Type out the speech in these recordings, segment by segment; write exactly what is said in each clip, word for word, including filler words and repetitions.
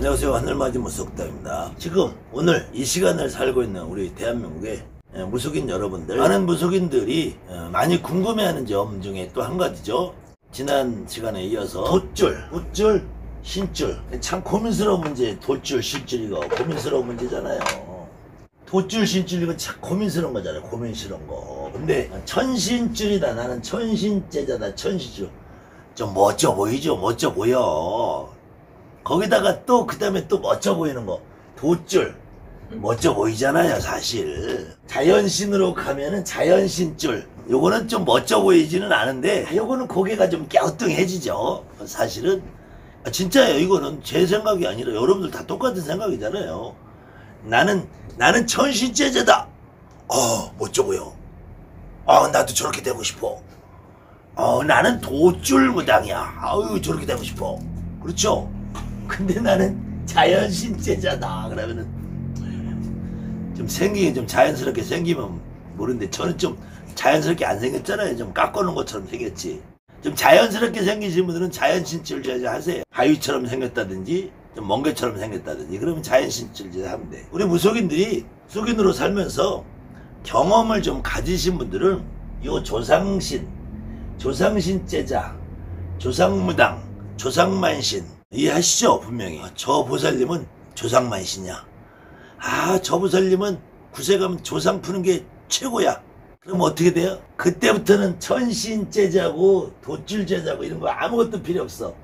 안녕하세요. 하늘맞이 무속다입니다. 지금 오늘 이 시간을 살고 있는 우리 대한민국의 무속인 여러분들, 많은 무속인들이 많이 궁금해하는 점 중에 또 한 가지죠. 지난 시간에 이어서 돛줄, 돛줄, 신줄. 참 고민스러운 문제. 돛줄, 신줄 이거 고민스러운 문제잖아요. 돛줄, 신줄 이거 참 고민스러운 거잖아요. 고민스러운 거. 근데 천신줄이다. 나는 천신제자다. 천신줄. 좀 멋져 보이죠? 멋져 보여. 거기다가 또 그 다음에 또 멋져 보이는 거 돛줄 멋져 보이잖아요. 사실 자연신으로 가면은 자연신줄 요거는 좀 멋져 보이지는 않은데 요거는 고개가 좀 갸우뚱해지죠. 사실은 아, 진짜예요. 이거는 제 생각이 아니라 여러분들 다 똑같은 생각이잖아요. 나는 나는 천신제자다. 어 멋져 보여. 어 나도 저렇게 되고 싶어. 어 나는 돛줄 무당이야. 아유 저렇게 되고 싶어. 그렇죠? 근데 나는 자연신제자다. 그러면은 좀 생기게 좀 자연스럽게 생기면 모르는데 저는 좀 자연스럽게 안 생겼잖아요. 좀 깎아놓은 것처럼 생겼지. 좀 자연스럽게 생기신 분들은 자연신줄제자 하세요. 바위처럼 생겼다든지 좀 멍게처럼 생겼다든지 그러면 자연신줄제자 하면 돼. 우리 무속인들이 무속인으로 살면서 경험을 좀 가지신 분들은 요 조상신, 조상신제자, 조상무당, 조상만신 이해하시죠? 분명히. 아, 저 보살님은 조상만신이야. 아, 저 보살님은 구세 가면 조상 푸는 게 최고야. 그럼 어떻게 돼요? 그때부터는 천신제자고 돛줄제자고 이런 거 아무것도 필요 없어.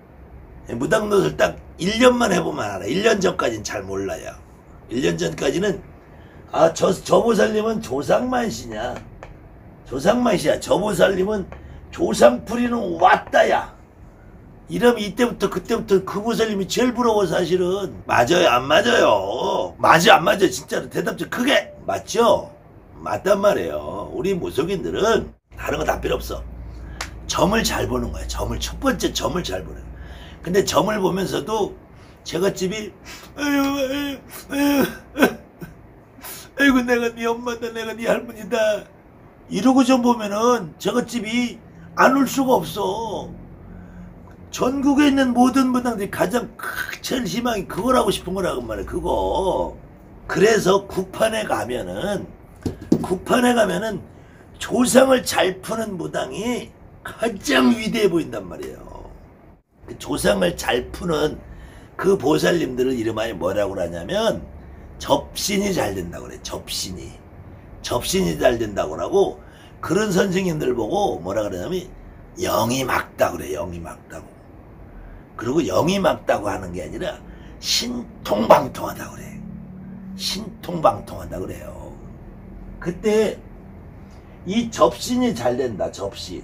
무당노릇을 딱 일 년만 해보면 알아. 일 년 전까지는 잘 몰라요. 일 년 전까지는 아, 저, 저 보살님은 조상만신이야. 조상만신이야. 저 보살님은 조상 풀이는 왔다야. 이러면 이때부터 그때부터 그 보살님이 제일 부러워. 사실은 맞아요 안 맞아요? 맞아 안 맞아? 진짜로 대답 좀 크게. 맞죠? 맞단 말이에요. 우리 무속인들은 다른 거 다 필요 없어. 점을 잘 보는 거야. 점을 첫 번째 점을 잘 보는 거야. 근데 점을 보면서도 제갓집이 아유 아유 아유 아이고 내가 네 엄마다 내가 네 할머니다 이러고 좀 보면은 제갓집이 안 올 수가 없어. 전국에 있는 모든 무당들이 가장 제일 희망이 그걸 하고 싶은 거라고 말해. 그거. 그래서 국판에 가면은 국판에 가면은 조상을 잘 푸는 무당이 가장 위대해 보인단 말이에요. 그 조상을 잘 푸는 그 보살님들을 이름하여 뭐라고 하냐면 접신이 잘 된다고 그래. 접신이 접신이 잘 된다고 하고 그런 선생님들 보고 뭐라 그러냐면 영이 막다 그래. 영이 막다고. 그리고 영이 막다고 하는 게 아니라 신통방통하다 그래. 신통방통하다 그래요. 그때 이 접신이 잘 된다. 접신.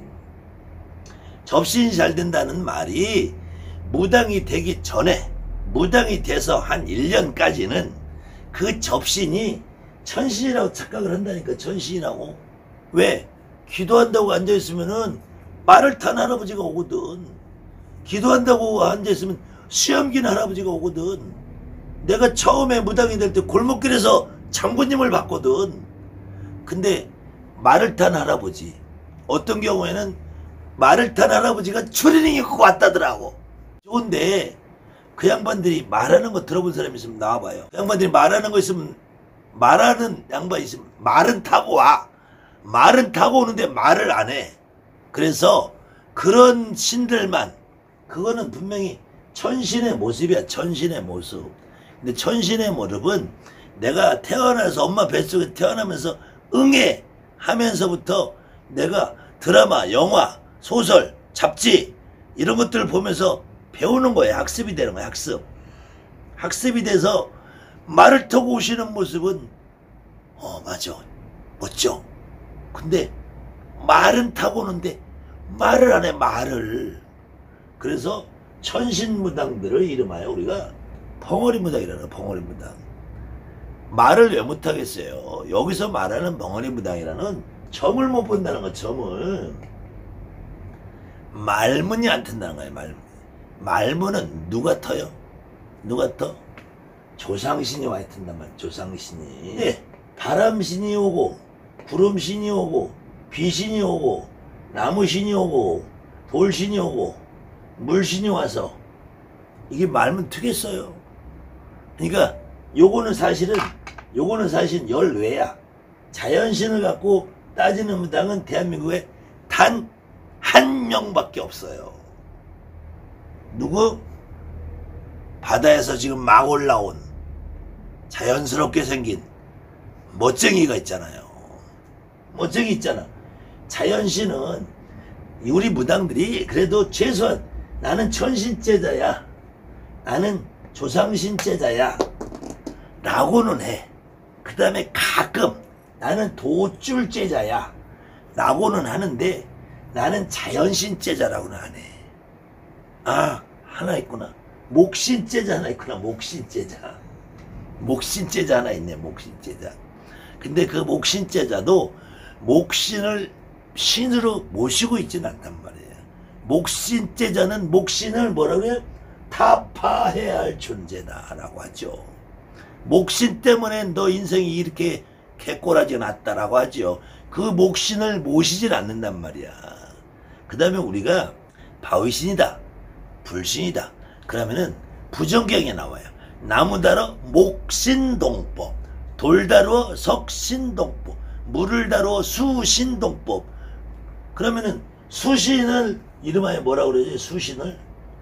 접신이 잘 된다는 말이 무당이 되기 전에 무당이 돼서 한 일 년까지는 그 접신이 천신이라고 착각을 한다니까. 천신이라고. 왜? 기도한다고 앉아있으면은 말을 탄 할아버지가 오거든. 기도한다고 앉아있으면 수염긴 할아버지가 오거든. 내가 처음에 무당이 될 때 골목길에서 장군님을 봤거든. 근데 말을 탄 할아버지, 어떤 경우에는 말을 탄 할아버지가 추리닝 입고 왔다더라고. 좋은데 그 양반들이 말하는 거 들어본 사람 있으면 나와봐요. 그 양반들이 말하는 거 있으면 말하는 양반 있으면 말은 타고 와. 말은 타고 오는데 말을 안 해. 그래서 그런 신들만, 그거는 분명히 천신의 모습이야. 천신의 모습. 근데 천신의 모습은 내가 태어나서 엄마 뱃속에 태어나면서 응애 하면서부터 내가 드라마, 영화, 소설, 잡지 이런 것들을 보면서 배우는 거야. 학습이 되는 거야. 학습. 학습이 돼서 말을 타고 오시는 모습은 어 맞아. 멋져. 근데 말은 타고 오는데 말을 안 해. 말을. 그래서 천신무당들을 이름하여 우리가 벙어리무당이라는 벙어리무당. 말을 왜 못하겠어요? 여기서 말하는 벙어리무당이라는 점을 못 본다는 거. 점을. 말문이 안 튼다는 거예요. 말문. 말문은 누가 터요? 누가 터? 조상신이 와야 튼단 말이에요. 조상신이. 네. 바람신이 오고 구름신이 오고 비신이 오고 나무신이 오고 돌신이 오고 물신이 와서 이게 말면 되겠어요? 그러니까 요거는 사실은 요거는 사실 열외야. 자연신을 갖고 따지는 무당은 대한민국에 단 한 명밖에 없어요. 누구? 바다에서 지금 막 올라온 자연스럽게 생긴 멋쟁이가 있잖아요. 멋쟁이 있잖아. 자연신은 우리 무당들이 그래도 최소한 나는 천신제자야, 나는 조상신제자야 라고는 해. 그 다음에 가끔 나는 도줄제자야 라고는 하는데 나는 자연신제자라고는 안 해. 아, 하나 있구나. 목신제자 하나 있구나. 목신제자. 목신제자 하나 있네. 목신제자. 근데 그 목신제자도 목신을 신으로 모시고 있지는 않단 말이에요. 목신제자는 목신을 뭐라고 해요? 타파해야 할 존재다라고 하죠. 목신 때문에 너 인생이 이렇게 개꼬라지가 났다라고 하죠. 그 목신을 모시질 않는단 말이야. 그 다음에 우리가 바위신이다, 불신이다. 그러면은 부정경에 나와요. 나무 다뤄 목신동법, 돌 다루어 석신동법, 물을 다루어 수신동법. 그러면은 수신을 이름하여 뭐라고 그러지? 수신을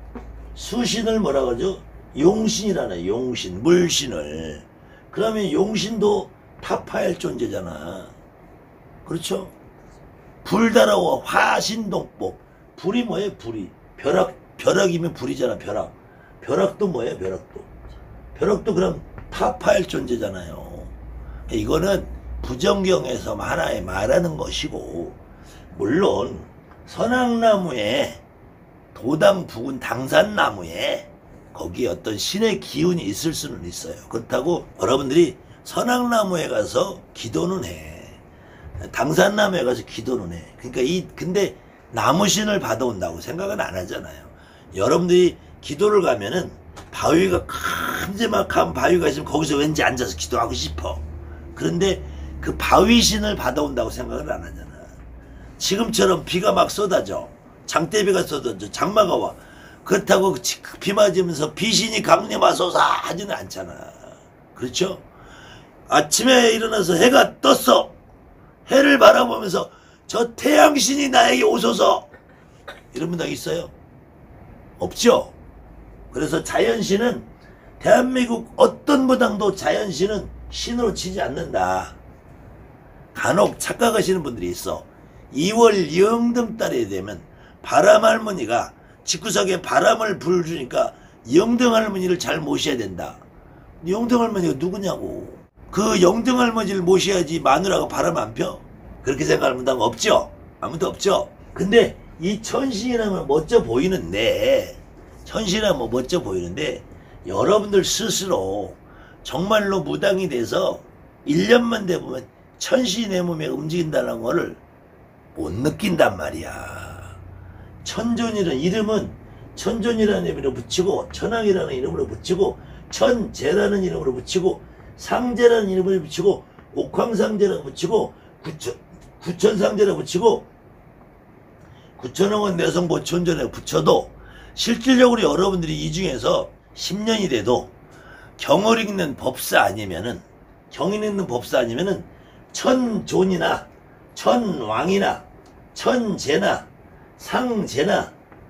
수신을 뭐라고 하죠? 용신이라네. 용신, 물신을. 그러면 용신도 타파할 존재잖아. 그렇죠? 불 다루어 화신동법. 불이 뭐예요? 불이 벼락, 벼락이면 불이잖아. 벼락. 벼락도 뭐예요? 벼락도. 벼락도 그럼 타파할 존재잖아요. 이거는 부정경에서 하나에 말하는 것이고, 물론 선악나무에 도당 부근 당산나무에 거기에 어떤 신의 기운이 있을 수는 있어요. 그렇다고 여러분들이 선악나무에 가서 기도는 해. 당산나무에 가서 기도는 해. 그러니까 이 근데 나무신을 받아온다고 생각은 안 하잖아요. 여러분들이 기도를 가면은 바위가 큼지막한 바위가 있으면 거기서 왠지 앉아서 기도하고 싶어. 그런데 그 바위신을 받아온다고 생각을 안 하잖아. 지금처럼 비가 막 쏟아져. 장대비가 쏟아져. 장마가 와. 그렇다고 비 맞으면서 비신이 강림하소서 하지는 않잖아. 그렇죠? 아침에 일어나서 해가 떴어. 해를 바라보면서 저 태양신이 나에게 오소서 이런 분당 있어요? 없죠? 그래서 자연신은 대한민국 어떤 무당도 자연신은 신으로 치지 않는다. 간혹 착각하시는 분들이 있어. 이월 영등달이 되면 바람할머니가 집구석에 바람을 불주니까 영등할머니를 잘 모셔야 된다. 영등할머니가 누구냐고. 그 영등할머니를 모셔야지 마누라가 바람 안 펴? 그렇게 생각하는 분은 없죠? 아무도 없죠? 근데 이 천신이라면 멋져 보이는데, 천신이라면 멋져 보이는데 여러분들 스스로 정말로 무당이 돼서 일 년만 돼보면 천신이 내 몸에 움직인다는 거를 못 느낀단 말이야. 천존이라는 이름은 천존이라는 이름으로 붙이고, 천왕이라는 이름으로 붙이고, 천재라는 이름으로 붙이고, 상제라는 이름을 붙이고, 옥황상제라고 붙이고, 구천, 구천상제라고 붙이고, 구천왕원 내성보천전에 붙여도 실질적으로 여러분들이 이 중에서 십 년이 돼도 경을 읽는 법사 아니면은, 경 읽는 법사 아니면은 천존이나 천왕이나 천제나 상제나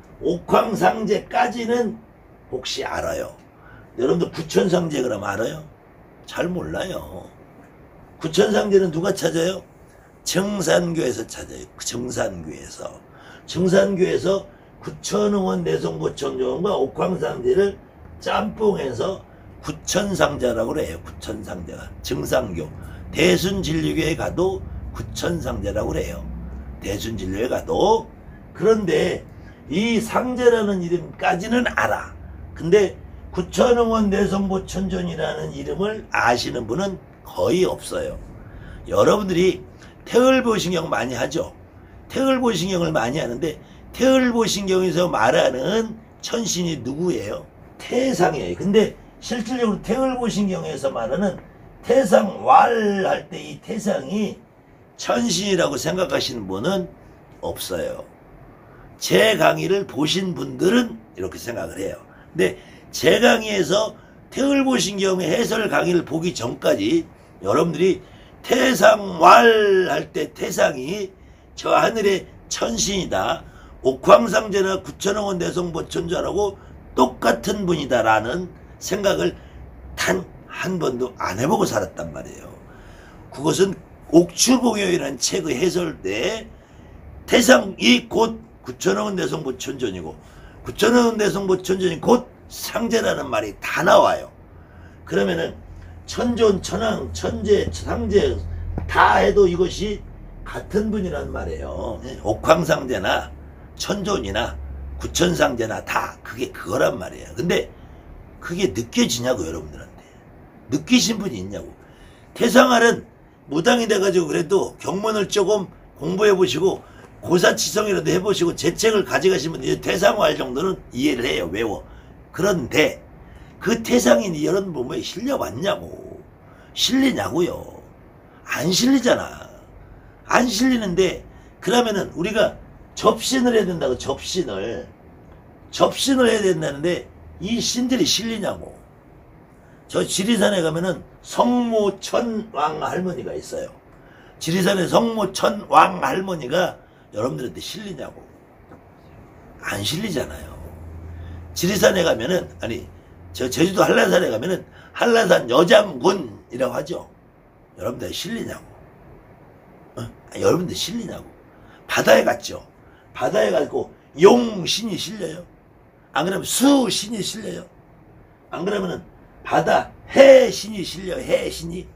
옥황상제까지는 혹시 알아요? 여러분들 구천상제 그럼 알아요? 잘 몰라요. 구천상제는 누가 찾아요? 정산교에서 찾아요. 정산교에서. 정산교에서 구천응원 내성보천조원과 옥황상제를 짬뽕해서 구천상자라고 그래요. 구천상자가. 정산교. 대순진리교에 가도 구천상제라고 그래요. 대순진리교에 가도. 그런데 이 상제라는 이름까지는 알아. 근데 구천응원 내성보천존이라는 이름을 아시는 분은 거의 없어요. 여러분들이 태을보신경 많이 하죠. 태을보신경을 많이 하는데 태을보신경에서 말하는 천신이 누구예요? 태상이에요. 근데 실질적으로 태을보신경에서 말하는 태상왈 할 때 이 태상이 천신이라고 생각하시는 분은 없어요. 제 강의를 보신 분들은 이렇게 생각을 해요. 근데 제 강의에서 태을보신경의 해설 강의를 보기 전까지 여러분들이 태상왈 할 때 태상이 저 하늘의 천신이다. 옥황상제나 구천왕원 내성보천자라고 똑같은 분이다라는 생각을 단 한 번도 안 해보고 살았단 말이에요. 그것은 옥추공효이라는 책의 해설대에 태상이 곧 구천왕원 내성보천전이고 구천왕원 내성보천전이 곧 상제라는 말이 다 나와요. 그러면은 천존, 천왕, 천재, 상제 다 해도 이것이 같은 분이란 말이에요. 옥황상제나 천존이나 구천상제나 다 그게 그거란 말이에요. 근데 그게 느껴지냐고 여러분들한테. 느끼신 분이 있냐고. 태상알은 무당이 돼가지고 그래도 경문을 조금 공부해보시고 고사치성이라도 해보시고 제 책을 가져가시면 이제 태상알 정도는 이해를 해요. 외워. 그런데 그 태상인이 여러분 몸에 실려왔냐고. 실리냐고요. 안 실리잖아. 안 실리는데 그러면은 우리가 접신을 해야 된다고. 접신을 접신을 해야 된다는데 이 신들이 실리냐고. 저 지리산에 가면은 성모천왕 할머니가 있어요. 지리산에 성모천왕 할머니가 여러분들한테 실리냐고. 안 실리잖아요. 지리산에 가면은 아니 저 제주도 한라산에 가면은 한라산 여장군이라고 하죠. 여러분들 실리냐고. 어? 여러분들 실리냐고. 바다에 갔죠. 바다에 가고 용신이 실려요. 안 그러면 수신이 실려요. 안 그러면은 바다 해신이 실려요. 해신이.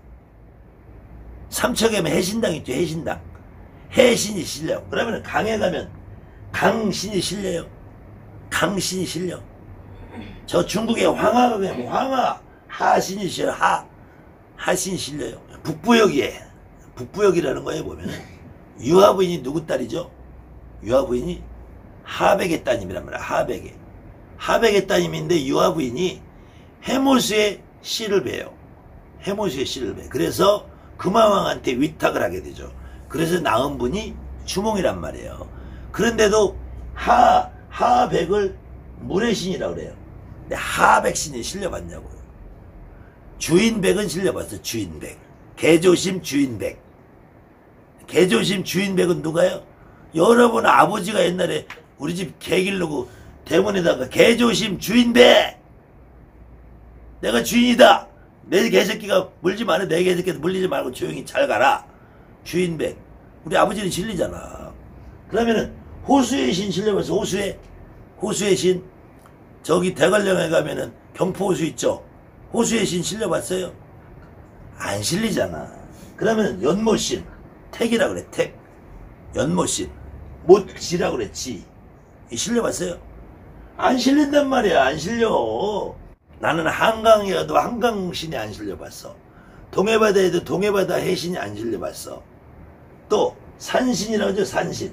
삼척에 가면 해신당 있죠. 해신당. 해신이 실려요. 그러면 강에 가면 강신이 실려요. 강신이 실려. 저 중국의 황하가 가면 황하 하신이 실려요. 하 하신이 실려요. 북부역이에 북부역이라는 거에 보면 유화부인이 누구 딸이죠? 유화부인이 하백의 따님이란 말이야. 하백의 하백의 따님인데 유화부인이 해모수의 씨를 베요. 해모수의 씨를 배. 그래서 금화왕한테 위탁을 하게 되죠. 그래서 낳은 분이 주몽이란 말이에요. 그런데도 하 하백을 물의 신이라고 그래요. 근데 하백신이 실려봤냐고요. 주인백은 실려봤어. 주인백. 개조심 주인백. 개조심 주인백은 누가요? 여러분 아버지가 옛날에 우리 집 개 기르고 대문에다가 개조심 주인백. 내가 주인이다. 내 개새끼가 물지 마라. 내 개새끼한테 물리지 말고 조용히 잘 가라. 주인백. 우리 아버지는 실리잖아. 그러면은 호수의 신 실려봤어. 호수의 호수의 신. 저기 대관령에 가면은 경포호수 있죠. 호수의 신 실려봤어요? 안 실리잖아. 그러면 연못신. 택이라 그래. 택. 연못신. 못지라 그래. 지. 실려봤어요? 안 실린단 말이야. 안 실려. 나는 한강이어도 한강신이 안 실려봤어. 동해바다에도 동해바다 해신이 안 실려봤어. 또 산신이라고 하죠. 산신.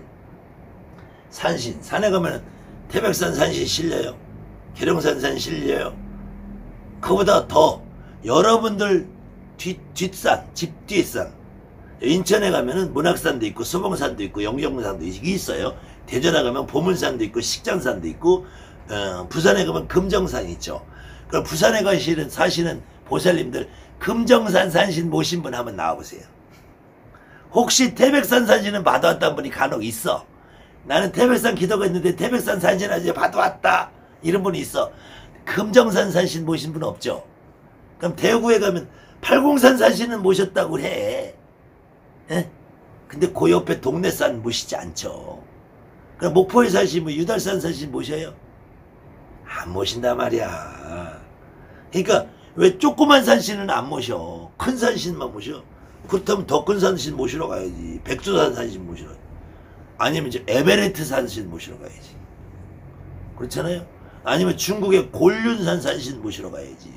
산신. 산에 가면 태백산 산신 실려요. 계룡산 산 실려요. 그보다 더 여러분들 뒷, 뒷산, 집 뒷산. 인천에 가면은 문학산도 있고 수봉산도 있고 영종산도 있어요. 대전에 가면 보문산도 있고 식장산도 있고 어, 부산에 가면 금정산이 있죠. 그럼 부산에 가시는 사시는 보살님들 금정산 산신 모신 분 한번 나와보세요. 혹시 태백산 산신은 받아왔다는 분이 간혹 있어. 나는 태백산 기도가 있는데 태백산 산신 아직 받아왔다 이런 분이 있어. 금정산 산신 모신 분 없죠. 그럼 대구에 가면 팔공산 산신은 모셨다고 해. 에? 근데 그 옆에 동네산 모시지 않죠. 그럼 목포에 사시면 유달산 산신 모셔요? 안 모신단 말이야. 그러니까 왜 조그만 산신은 안 모셔. 큰 산신만 모셔. 그렇다면 더 큰 산신 모시러 가야지. 백두산 산신 모시러. 아니면 이제 에베레스트 산신 모시러 가야지. 그렇잖아요. 아니면 중국의 곤륜산 산신 모시러 가야지.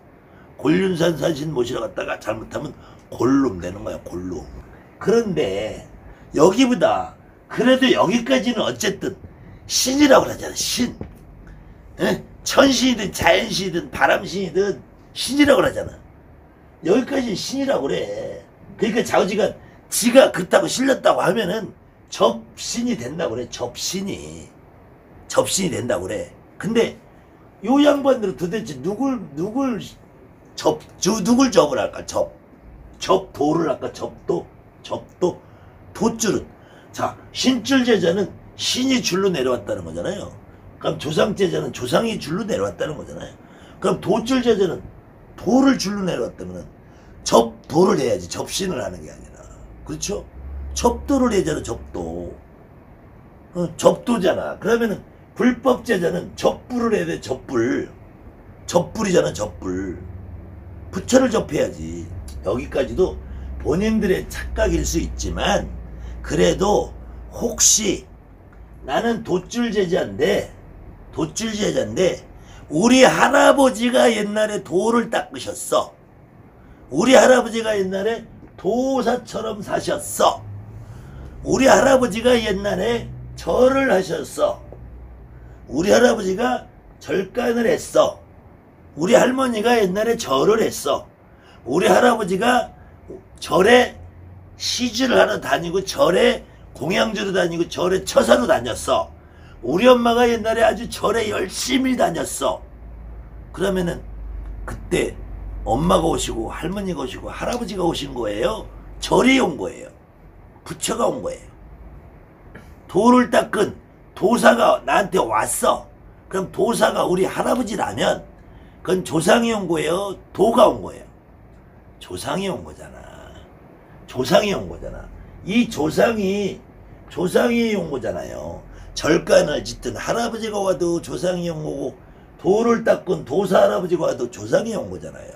곤륜산 산신 모시러 갔다가 잘못하면 골룸 되는 거야. 골룸. 그런데 여기보다 그래도 여기까지는 어쨌든 신이라고 그러잖아. 신. 에? 천신이든 자연신이든 바람신이든 신이라고 그러잖아. 여기까지는 신이라고 그래. 그러니까 자우지가 지가 그렇다고 실렸다고 하면은 접신이 된다고 그래. 접신이. 접신이 된다고 그래. 근데 요 양반들은 도대체 누굴 누굴 접, 저, 누굴 접을 할까? 접. 접도를 할까? 접도? 접도? 돛줄은. 자, 신줄 제자는 신이 줄로 내려왔다는 거잖아요. 그럼 조상 제자는 조상이 줄로 내려왔다는 거잖아요. 그럼 돛줄 제자는 도를 줄로 내려왔다면 접도를 해야지. 접신을 하는 게 아니라. 그렇죠? 접도를 해야잖아. 접도. 어, 접도잖아. 그러면은 불법 제자는 접불을 해야 돼. 접불. 접불이잖아. 접불. 부처를 접해야지. 여기까지도 본인들의 착각일 수 있지만 그래도 혹시 나는 돛줄 제자인데 돛줄 제자인데 우리 할아버지가 옛날에 도를 닦으셨어. 우리 할아버지가 옛날에 도사처럼 사셨어. 우리 할아버지가 옛날에 절을 하셨어. 우리 할아버지가 절간을 했어. 우리 할머니가 옛날에 절을 했어. 우리 할아버지가 절에 시주를 하러 다니고 절에 공양주로 다니고 절에 처사로 다녔어. 우리 엄마가 옛날에 아주 절에 열심히 다녔어. 그러면은 그때 엄마가 오시고 할머니가 오시고 할아버지가 오신 거예요? 절이 온 거예요? 부처가 온 거예요? 도를 닦은 도사가 나한테 왔어. 그럼 도사가 우리 할아버지라면 그건 조상이 온 거예요? 도가 온 거예요? 조상이 온 거잖아. 조상이 온 거잖아. 이 조상이 조상이 온 거잖아요. 절간을 짓든 할아버지가 와도 조상이 온 거고 도를 닦은 도사 할아버지가 와도 조상이 온 거잖아요.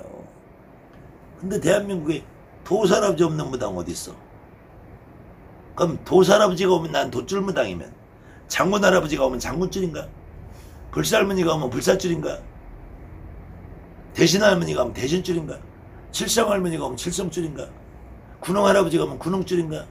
근데 대한민국에 도사 할아버지 없는 무당 어디 있어? 그럼 도사 할아버지가 오면 난 돛줄무당이면 장군 할아버지가 오면 장군줄인가? 불살머니가 오면 불살줄인가? 대신 할머니가 오면 대신줄인가? 칠성 할머니가 오면 칠성줄인가? 군웅 할아버지가 오면 군웅줄인가?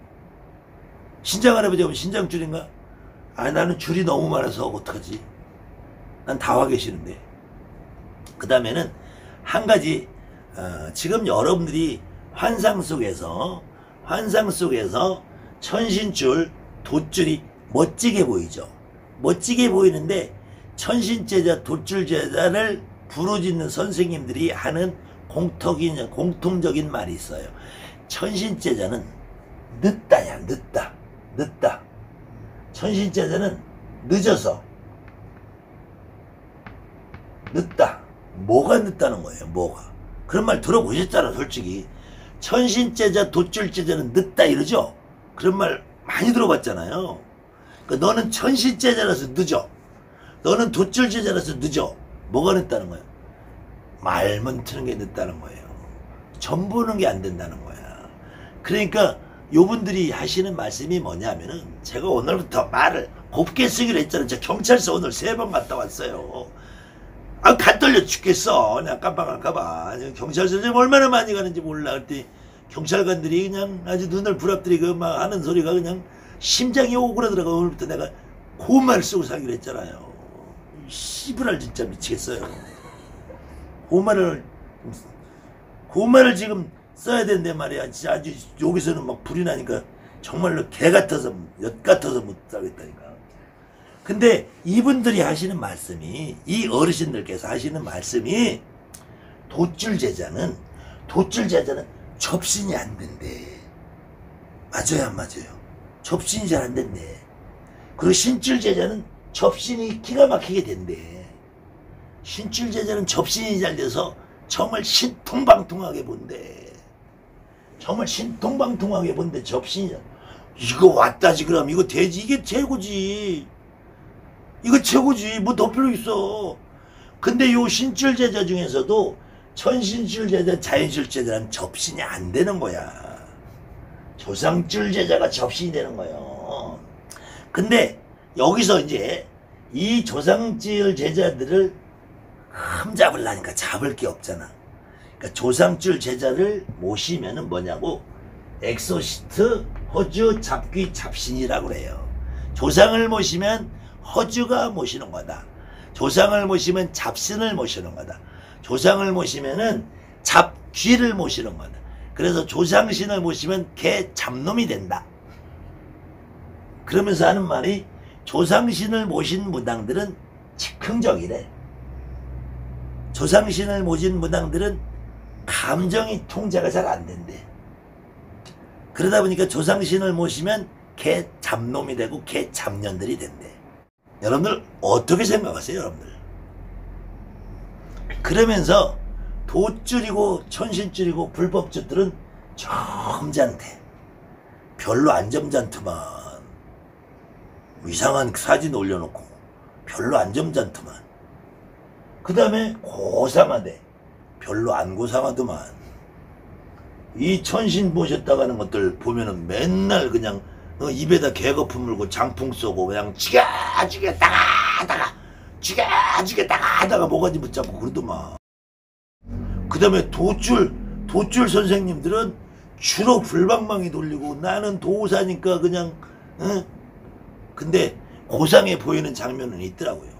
신장 할아버지가 오면 신장줄인가? 아, 나는 줄이 너무 많아서 어떡하지? 난 다 와 계시는데. 그 다음에는 한 가지, 어, 지금 여러분들이 환상 속에서 환상 속에서 천신줄, 돛줄이 멋지게 보이죠. 멋지게 보이는데 천신제자, 돛줄제자를 부르짖는 선생님들이 하는 공통인, 공통적인 말이 있어요. 천신제자는 늦다야. 늦다. 늦다. 천신제자는 늦어서. 늦다. 뭐가 늦다는 거예요? 뭐가. 그런 말 들어보셨잖아. 솔직히 천신제자, 돛줄제자는 늦다 이러죠. 그런 말 많이 들어봤잖아요. 그러니까 너는 천신제자라서 늦어. 너는 돛줄제자라서 늦어. 뭐가 늦다는 거야? 말만 트는 게 늦다는 거예요. 전 보는 게 안 된다는 거야. 그러니까 요분들이 하시는 말씀이 뭐냐면은 제가 오늘부터 말을 곱게 쓰기로 했잖아요. 저 경찰서 오늘 세 번 갔다 왔어요. 아, 간 떨려 죽겠어. 내가 깜빡할까봐. 경찰서 지금 얼마나 많이 가는지 몰라. 그때 경찰관들이 그냥 아주 눈을 부랍뜨리고 막 하는 소리가 그냥 심장이 오그라들어가. 오늘부터 내가 고말 쓰고 살기로 했잖아요. 씨부랄 진짜 미치겠어요. 고말을 고말을 지금 써야 되는데 말이야. 진짜 아주 여기서는 막 불이 나니까 정말로 개 같아서 엿 같아서 못 살겠다니까. 근데 이분들이 하시는 말씀이, 이 어르신들께서 하시는 말씀이 돛줄 제자는 돛줄 제자는 접신이 안 된대. 맞아요, 안 맞아요? 접신이 잘 안 된대. 그리고 신줄 제자는 접신이 기가 막히게 된대. 신줄 제자는 접신이 잘 돼서 정말 신통방통하게 본대. 정말 신통방통하게 본대. 접신이. 이거 왔다지. 그럼 이거 돼지. 이게 최고지. 이거 최고지. 뭐 더 필요 있어. 근데 요 신줄 제자 중에서도 천신줄 제자, 자연줄 제자는 접신이 안 되는 거야. 조상줄 제자가 접신이 되는 거예요. 근데 여기서 이제 이 조상줄 제자들을 흠잡으려니까 잡을 게 없잖아. 그러니까 조상줄 제자를 모시면은 뭐냐고, 엑소시트, 허주, 잡귀, 잡신이라고 그래요. 조상을 모시면 허주가 모시는 거다. 조상을 모시면 잡신을 모시는 거다. 조상을 모시면은 잡귀를 모시는 거다. 그래서 조상신을 모시면 개 잡놈이 된다. 그러면서 하는 말이 조상신을 모신 무당들은 즉흥적이래. 조상신을 모신 무당들은 감정이 통제가 잘 안 된대. 그러다 보니까 조상신을 모시면 개 잡놈이 되고 개 잡년들이 된대. 여러분들 어떻게 생각하세요, 여러분들? 그러면서 돛줄이고 천신줄이고 불법줄들은 점잖대. 별로 안 점잖더만. 이상한 사진 올려놓고 별로 안 점잖더만. 그 다음에 고상하대. 별로 안 고상하더만. 이 천신 모셨다가 하는 것들 보면은 맨날 그냥 어, 입에다 개거품 물고 장풍 쏘고 그냥 죽여죽여 다가다가 죽여죽여 다가다가 모가지 붙잡고 그러더만. 그 다음에 돛줄 돛줄 선생님들은 주로 불방망이 돌리고 나는 도사니까 그냥 어? 근데 고상해 보이는 장면은 있더라고요.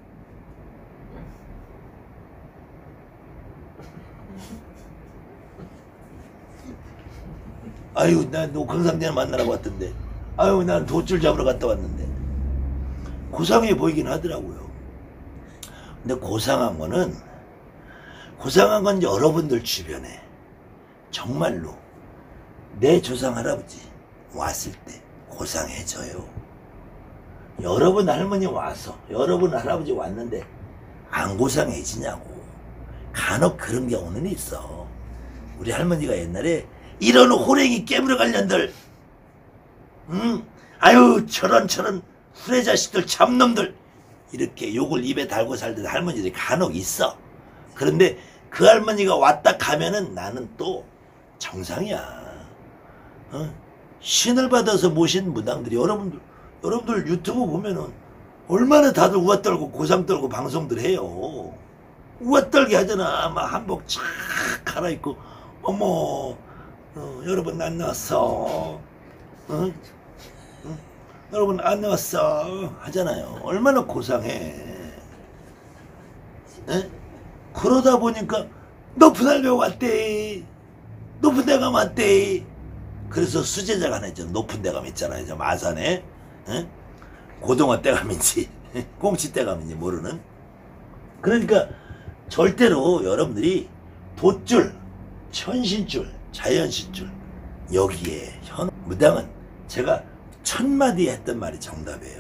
아유, 난 노광상제를 만나러 왔던데. 아유, 난 돛줄 잡으러 갔다 왔는데. 고상해 보이긴 하더라고요. 근데 고상한 거는, 고상한 건 여러분들 주변에 정말로 내 조상 할아버지 왔을 때 고상해져요. 여러분 할머니 와서, 여러분 할아버지 왔는데 안 고상해지냐고. 간혹 그런 경우는 있어. 우리 할머니가 옛날에 이런 호랭이 깨물어 갈 년들, 응? 아유, 저런 저런 후레 자식들 잡놈들 이렇게 욕을 입에 달고 살던 할머니들이 간혹 있어. 그런데 그 할머니가 왔다 가면은 나는 또 정상이야. 어? 신을 받아서 모신 무당들이 여러분들 여러분들 유튜브 보면은 얼마나 다들 우와 떨고 고상 떨고 방송들 해요. 우와 떨게 하잖아. 막 한복 착 갈아입고 어머 어, 여러분 안 나왔어. 어? 어? 여러분 안 나왔어 하잖아요. 얼마나 고상해. 에? 그러다 보니까 높은 할배 왔대. 높은 데감 왔대. 그래서 수제자가 하나 있잖아. 높은 데감 있잖아요. 저 마산에. 에? 고등어 떼감인지 꽁치 떼감인지 모르는. 그러니까 절대로 여러분들이 돛줄, 천신줄, 자연신줄 여기에 현 무당은 제가 천마디 했던 말이 정답이에요.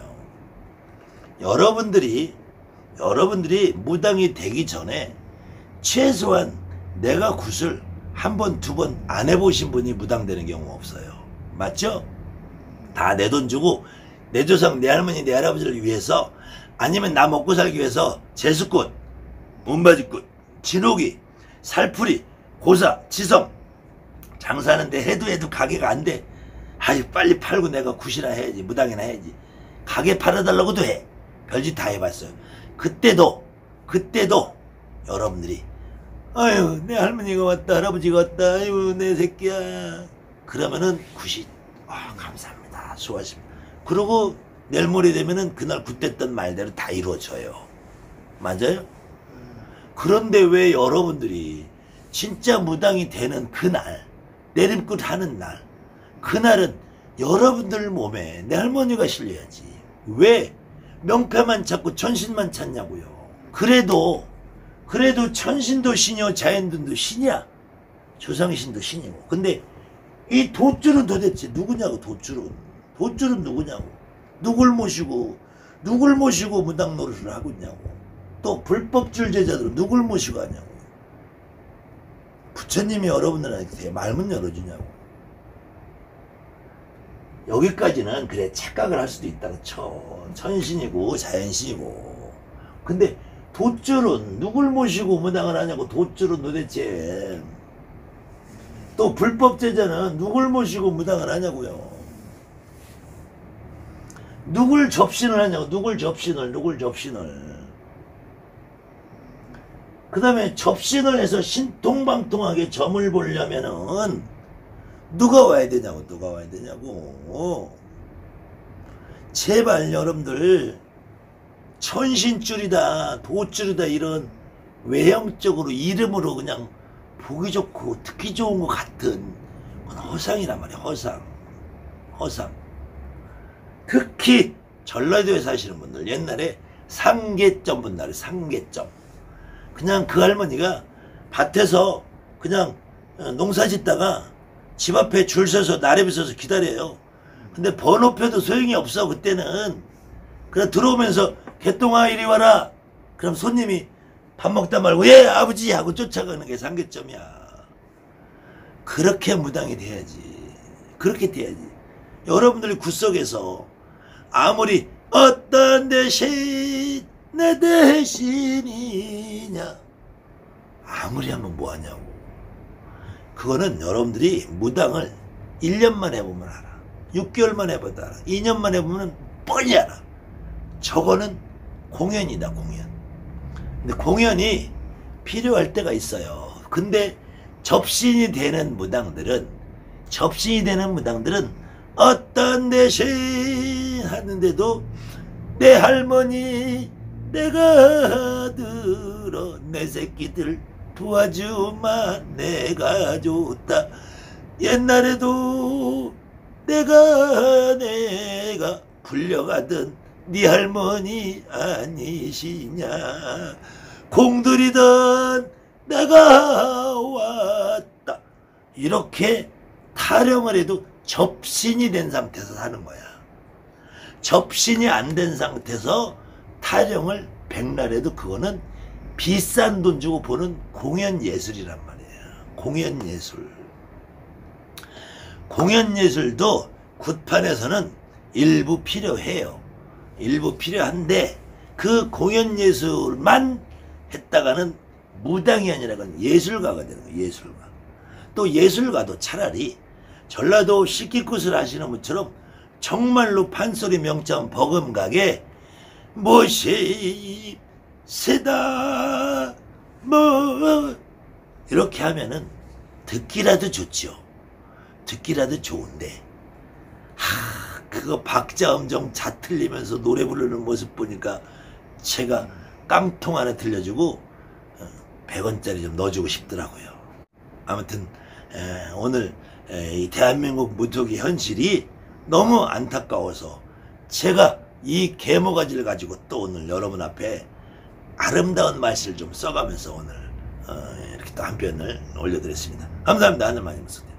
여러분들이 여러분들이 무당이 되기 전에 최소한 내가 굿을 한 번, 두 번 안 해보신 분이 무당 되는 경우 없어요. 맞죠? 다 내 돈 주고 내 조상, 내 할머니, 내 할아버지를 위해서 아니면 나 먹고 살기 위해서 제수꽃, 문바지꽃, 진옥이, 살풀이, 고사, 지성 장사하는데 해도 해도 가게가 안 돼. 아유, 빨리 팔고 내가 굿이나 해야지. 무당이나 해야지. 가게 팔아달라고도 해. 별짓 다 해봤어요. 그때도 그때도 여러분들이 아유, 내 할머니가 왔다, 할아버지가 왔다, 아유, 내 새끼야 그러면은 굿이 아, 감사합니다, 수고하십니다. 그러고 내일 모레 되면은 그날 굿됐던 말대로 다 이루어져요. 맞아요? 그런데 왜 여러분들이 진짜 무당이 되는 그날, 내림굿 하는 날, 그날은 여러분들 몸에 내 할머니가 실려야지. 왜 명패만 찾고 천신만 찾냐고요. 그래도 그래도 천신도 신이요 자연들도 신이야. 조상신도 신이고. 근데 이 돛줄은 도대체 누구냐고. 돛줄은 돛줄은 누구냐고. 누굴 모시고 누굴 모시고 무당 노릇을 하고 있냐고. 또 불법줄 제자들은 누굴 모시고 하냐고. 부처님이 여러분들한테 말문 열어주냐고. 여기까지는 그래 착각을 할 수도 있다고 쳐. 천신이고 자연신이고. 근데 돛줄은 누굴 모시고 무당을 하냐고. 돛줄은 도대체 또 불법제자는 누굴 모시고 무당을 하냐고요. 누굴 접신을 하냐고. 누굴 접신을 누굴 접신을 그 다음에 접신을 해서 신통방통하게 점을 보려면은 누가 와야 되냐고. 누가 와야 되냐고. 제발 여러분들 천신줄이다 돛줄이다 이런 외형적으로 이름으로 그냥 보기 좋고 듣기 좋은 것 같은 그건 허상이란 말이야. 허상 허상. 특히 전라도에 사시는 분들 옛날에 상계점 분날 상계점 그냥 그 할머니가 밭에서 그냥 농사 짓다가 집 앞에 줄 서서 나래비 서서 기다려요. 근데 번호표도 소용이 없어. 그때는 그냥 들어오면서 개똥아 이리 와라. 그럼 손님이 밥 먹다 말고 예 아버지 하고 쫓아가는 게 상계점이야. 그렇게 무당이 돼야지. 그렇게 돼야지. 여러분들이 굿속에서 아무리 어떤 대신 내 대신이냐 아무리 하면 뭐하냐고. 그거는 여러분들이 무당을 일 년만 해보면 알아. 육 개월만 해봐도 알아. 이 년만 해보면 뻔히 알아. 저거는 공연이다, 공연. 근데 공연이 필요할 때가 있어요. 근데 접신이 되는 무당들은 접신이 되는 무당들은 어떤 대신 하는데도 내 할머니 내가 들어 내 새끼들 도와주마 내가 좋다 옛날에도 내가 내가 불려가던 네 할머니 아니시냐 공들이던 내가 왔다 이렇게 타령을 해도 접신이 된 상태에서 하는 거야. 접신이 안 된 상태에서 타령을 백날 해도 그거는 비싼 돈 주고 보는 공연 예술이란 말이에요. 공연 예술. 공연 예술도 굿판에서는 일부 필요해요. 일부 필요한데 그 공연 예술만 했다가는 무당이 아니라 그건 예술가가 되는 거예요. 예술가. 또 예술가도 차라리 전라도 식기굿을 하시는 분처럼 정말로 판소리 명점 버금가게 뭐시 세다 뭐 이렇게 하면은 듣기라도 좋죠. 듣기라도 좋은데 하 그거 박자음정 자 틀리면서 노래 부르는 모습 보니까 제가 깡통 하나 들려주고 백 원짜리 좀 넣어주고 싶더라고요. 아무튼 에, 오늘 에, 이 대한민국 무속의 현실이 너무 안타까워서 제가 이 계모가지를 가지고 또 오늘 여러분 앞에 아름다운 말씀을 좀 써가면서 오늘 어, 이렇게 또 한 편을 올려드렸습니다. 감사합니다. 하늘 많이 무속대.